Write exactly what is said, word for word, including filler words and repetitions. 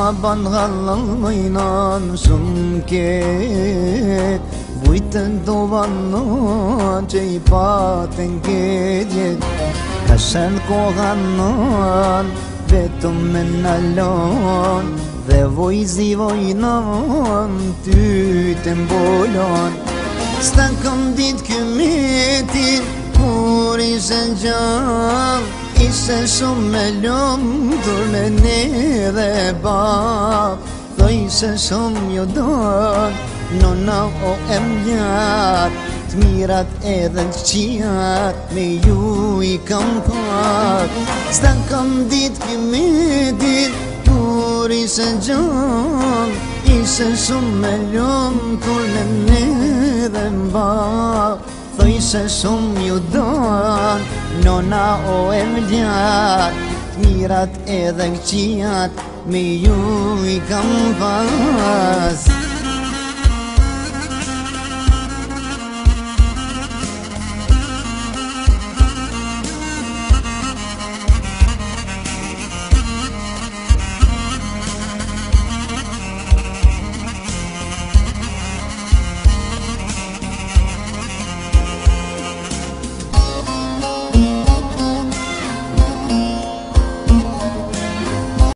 ban hallaynan sumket Vujtën do vanon që i patën kedjet Kashen kohanon vetëm me nalon Dhe vojzi vojnon ty të mbolon S'ta kom dit këmetin kur ishe gjall Ishe shumë me lumtur me ne dhe bab Tho ishe shumë jo don Nona o e mjat T'mirat edhe t'qijat Me ju i kam pat S'ta kam dit këmetin kur ishe gjall Ishe shumë me lumtur me ne dhe bab Tho ishe shumë ju don Nona o e mjat T'mirat edhe këqijat Me ju i kam pas